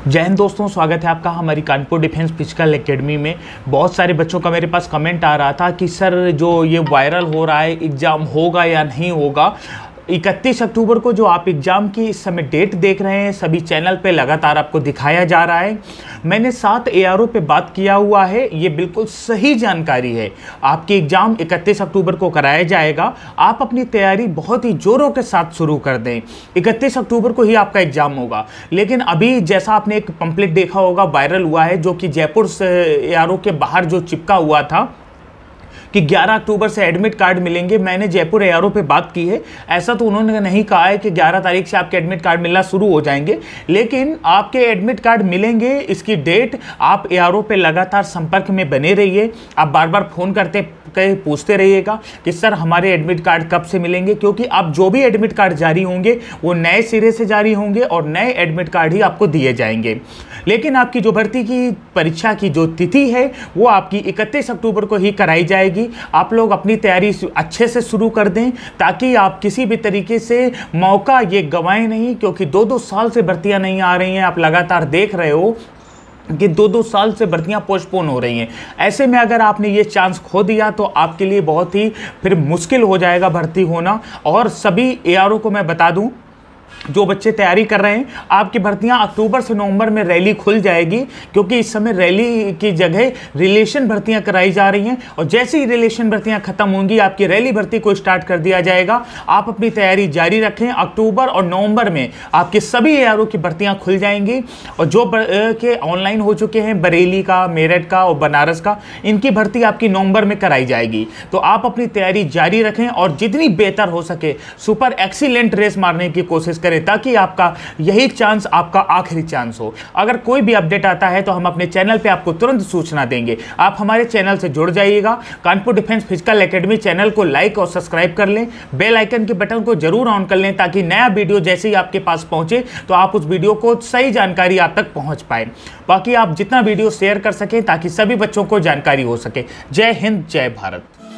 जय हिंद दोस्तों, स्वागत है आपका हमारी कानपुर डिफेंस फिजिकल एकेडमी में। बहुत सारे बच्चों का मेरे पास कमेंट आ रहा था कि सर जो ये वायरल हो रहा है एग्ज़ाम होगा या नहीं होगा। 31 अक्टूबर को जो आप एग्ज़ाम की इस समय डेट देख रहे हैं सभी चैनल पे लगातार आपको दिखाया जा रहा है। मैंने 7 ARO पे बात किया हुआ है, ये बिल्कुल सही जानकारी है। आपकी एग्ज़ाम 31 अक्टूबर को कराया जाएगा। आप अपनी तैयारी बहुत ही जोरों के साथ शुरू कर दें। 31 अक्टूबर को ही आपका एग्ज़ाम होगा। लेकिन अभी जैसा आपने एक पंपलेट देखा होगा वायरल हुआ है, जो कि जयपुर से ARO के बाहर जो चिपका हुआ था कि 11 अक्टूबर से एडमिट कार्ड मिलेंगे। मैंने जयपुर ARO पे बात की है, ऐसा तो उन्होंने नहीं कहा है कि 11 तारीख से आपके एडमिट कार्ड मिलना शुरू हो जाएंगे, लेकिन आपके एडमिट कार्ड मिलेंगे। इसकी डेट आप ARO पे लगातार संपर्क में बने रहिए। आप बार बार फ़ोन करते पूछते रहिएगा कि सर हमारे एडमिट कार्ड कब से मिलेंगे, क्योंकि अब जो भी एडमिट कार्ड जारी होंगे वो नए सिरे से जारी होंगे और नए एडमिट कार्ड ही आपको दिए जाएंगे। लेकिन आपकी जो भर्ती की परीक्षा की जो तिथि है वो आपकी 31 अक्टूबर को ही कराई जाएगी। आप लोग अपनी तैयारी अच्छे से शुरू कर दें ताकि आप किसी भी तरीके से मौका ये गंवाएं नहीं, क्योंकि 2-2 साल से भर्तियां नहीं आ रही हैं। आप लगातार देख रहे हो कि 2-2 साल से भर्तियां पोस्टपोन हो रही हैं। ऐसे में अगर आपने ये चांस खो दिया तो आपके लिए बहुत ही फिर मुश्किल हो जाएगा भर्ती होना। और सभी ARO को मैं बता दूं, जो बच्चे तैयारी कर रहे हैं, आपकी भर्तियां अक्टूबर से नवंबर में रैली खुल जाएगी, क्योंकि इस समय रैली की जगह रिलेशन भर्तियां कराई जा रही हैं। और जैसे ही रिलेशन भर्तियां खत्म होंगी आपकी रैली भर्ती को स्टार्ट कर दिया जाएगा। आप अपनी तैयारी जारी रखें। अक्टूबर और नवंबर में आपके सभी ARO की भर्तियां खुल जाएंगी। और जो के ऑनलाइन हो चुके हैं, बरेली का, मेरठ का और बनारस का, इनकी भर्ती आपकी नवंबर में कराई जाएगी। तो आप अपनी तैयारी जारी रखें और जितनी बेहतर हो सके सुपर एक्सीलेंट रेस मारने की कोशिश करें, ताकि आपका यही चांस आपका आखिरी चांस हो। अगर कोई भी अपडेट आता है तो हम अपने चैनल पे आपको तुरंत सूचना देंगे। आप हमारे चैनल से जुड़ जाइएगा। Kanpur defence physical academy channel को लाइक और सब्सक्राइब कर लें। बेल आइकन के बटन को जरूर ऑन कर लें ताकि नया वीडियो जैसे ही आपके पास पहुंचे तो आप उस वीडियो को सही जानकारी आप तक पहुंच पाए। बाकी आप जितना वीडियो शेयर कर सकें ताकि सभी बच्चों को जानकारी हो सके। जय हिंद, जय भारत।